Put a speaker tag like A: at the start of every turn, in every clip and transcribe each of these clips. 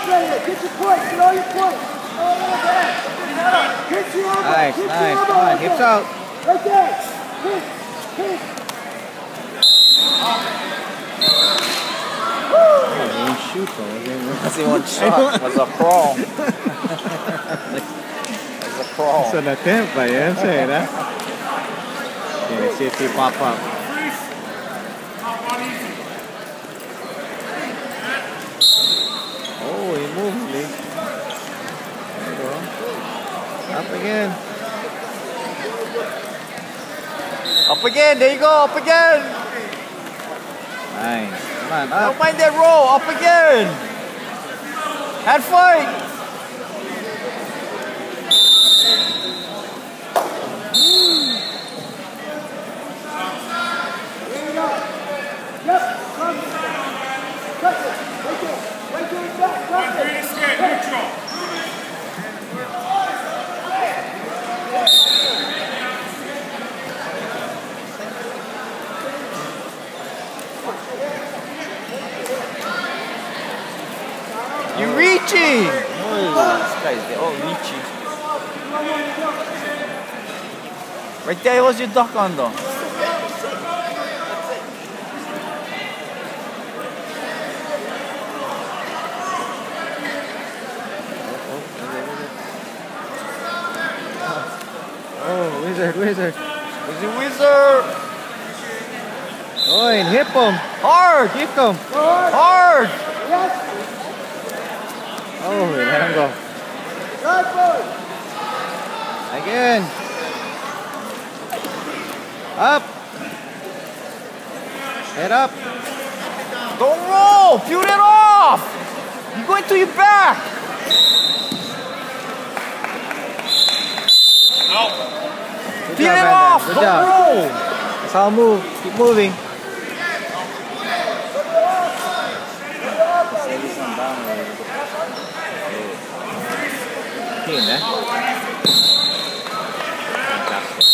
A: Nice, nice. Come on, hips out.
B: Right there.
A: Oh, he didn't shoot though.
C: That's the one shot. Was a crawl. Was a crawl.
A: It's an attempt by him, say that. Okay, let's see if he pop up. Oh, he moved, Lee. There you go. Up again.
C: Up again. There you go. Up again.
A: Nice. Come on, up.
C: Don't mind that roll. Up again. And fight. You're reaching! Oh, this guy's all reaching. Right there was your duck on though.
A: Oh, wizard.
C: Wizard, wizard!
A: Oh, and hip him.
C: Hard!
A: Kick him.
C: Hard!
A: Oh, we let him go. Again. Up. Head up.
C: Don't roll! Build it off! You're going to your back!
A: Good
C: Peel
A: job,
C: it
A: Van
C: off!
A: Damme. Good
C: Don't
A: job.
C: roll!
A: That's how I move. Keep moving. Clean, eh? Fantastic.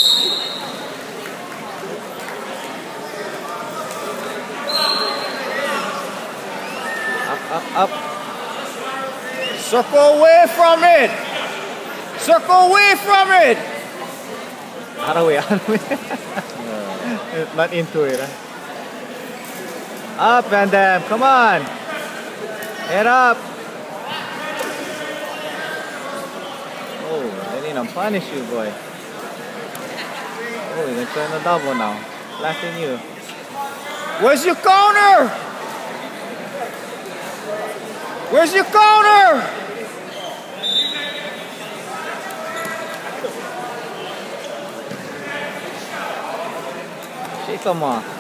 A: Up.
C: Circle away from it! Circle away from it!
A: Out of way. Not into it, eh? Up, Van Damme. Come on. Head up. Oh, they need to punish you, boy. Oh, you're going to turn a double now. Flatting you.
C: Where's your counter? Where's your counter?
A: Shake them off.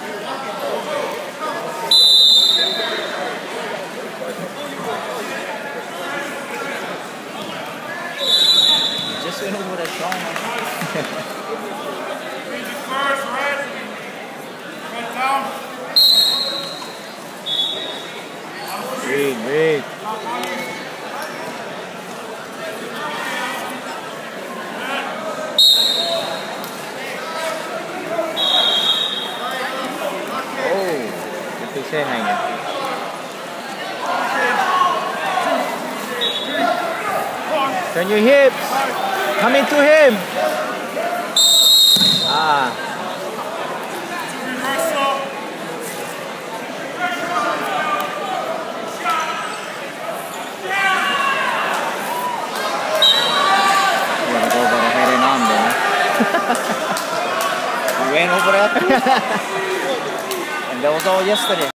C: Just went over that counter.
A: Read. Oh, good to say hanging. Turn your hips. Come into him. Ah.
C: We ran over that too. And that was all yesterday.